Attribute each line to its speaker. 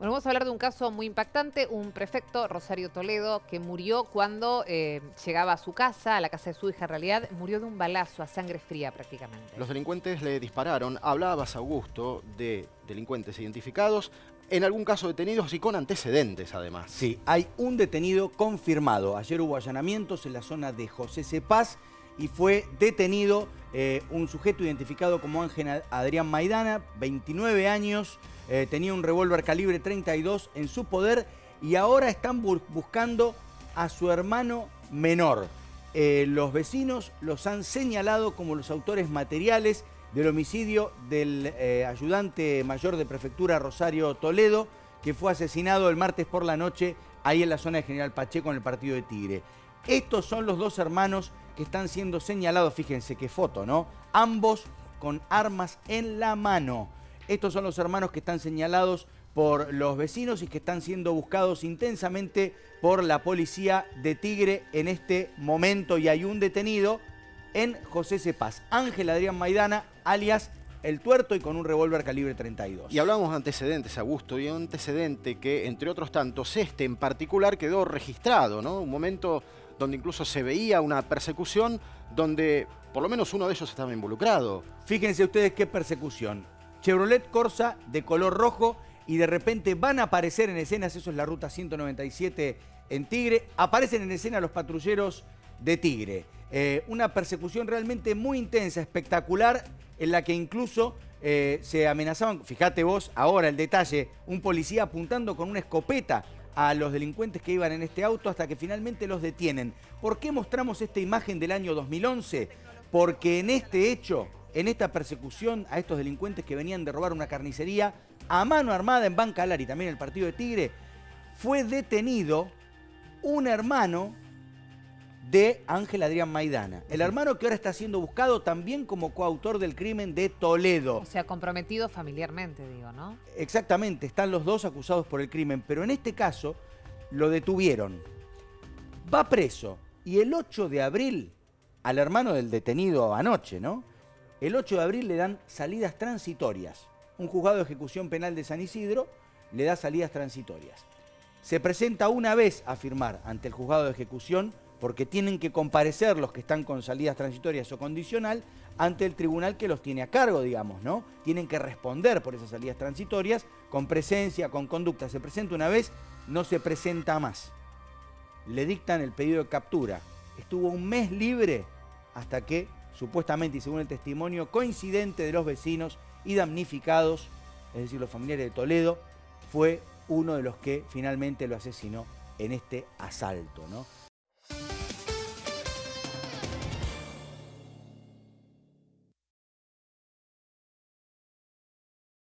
Speaker 1: Bueno, vamos a hablar de un caso muy impactante, un prefecto, Rosario Toledo, que murió cuando llegaba a su casa, a la casa de su hija en realidad, murió de un balazo a sangre fría prácticamente.
Speaker 2: Los delincuentes le dispararon. Hablabas, Augusto, de delincuentes identificados, en algún caso detenidos y con antecedentes además.
Speaker 3: Sí, hay un detenido confirmado. Ayer hubo allanamientos en la zona de José Cepaz y fue detenido un sujeto identificado como Ángel Adrián Maidana, 29 años, tenía un revólver calibre 32 en su poder y ahora están buscando a su hermano menor. Los vecinos los han señalado como los autores materiales del homicidio del ayudante mayor de prefectura Rosario Toledo, que fue asesinado el martes por la noche ahí en la zona de General Pacheco en el partido de Tigre. Estos son los dos hermanos que están siendo señalados, fíjense qué foto, ¿no? Ambos con armas en la mano. Estos son los hermanos que están señalados por los vecinos y que están siendo buscados intensamente por la policía de Tigre en este momento. Y hay un detenido en José Cepaz, Ángel Adrián Maidana, alias El Tuerto, y con un revólver calibre 32.
Speaker 2: Y hablamos de antecedentes, Augusto, y un antecedente que, entre otros tantos, este en particular quedó registrado, ¿no? Un momento donde incluso se veía una persecución donde por lo menos uno de ellos estaba involucrado.
Speaker 3: Fíjense ustedes qué persecución. Chevrolet Corsa de color rojo y de repente van a aparecer en escenas, eso es la ruta 197 en Tigre, aparecen en escena los patrulleros de Tigre. Una persecución realmente muy intensa, espectacular, en la que incluso se amenazaban, fíjate vos ahora el detalle, un policía apuntando con una escopeta a los delincuentes que iban en este auto hasta que finalmente los detienen. ¿Por qué mostramos esta imagen del año 2011? Porque en este hecho, en esta persecución a estos delincuentes que venían de robar una carnicería a mano armada en Bancalar y también en el partido de Tigre, fue detenido un hermano de Ángel Adrián Maidana. El hermano que ahora está siendo buscado también como coautor del crimen de Toledo.
Speaker 1: O sea, comprometido familiarmente, digo, ¿no?
Speaker 3: Exactamente, están los dos acusados por el crimen, pero en este caso lo detuvieron. Va preso y el 8 de abril, al hermano del detenido anoche, ¿no? El 8 de abril le dan salidas transitorias. Un juzgado de ejecución penal de San Isidro le da salidas transitorias. Se presenta una vez a firmar ante el juzgado de ejecución porque tienen que comparecer los que están con salidas transitorias o condicional ante el tribunal que los tiene a cargo, digamos, ¿no? Tienen que responder por esas salidas transitorias con presencia, con conducta. Se presenta una vez, no se presenta más. Le dictan el pedido de captura. Estuvo un mes libre hasta que, supuestamente y según el testimonio coincidente de los vecinos y damnificados, es decir, los familiares de Toledo, fue uno de los que finalmente lo asesinó en este asalto, ¿no?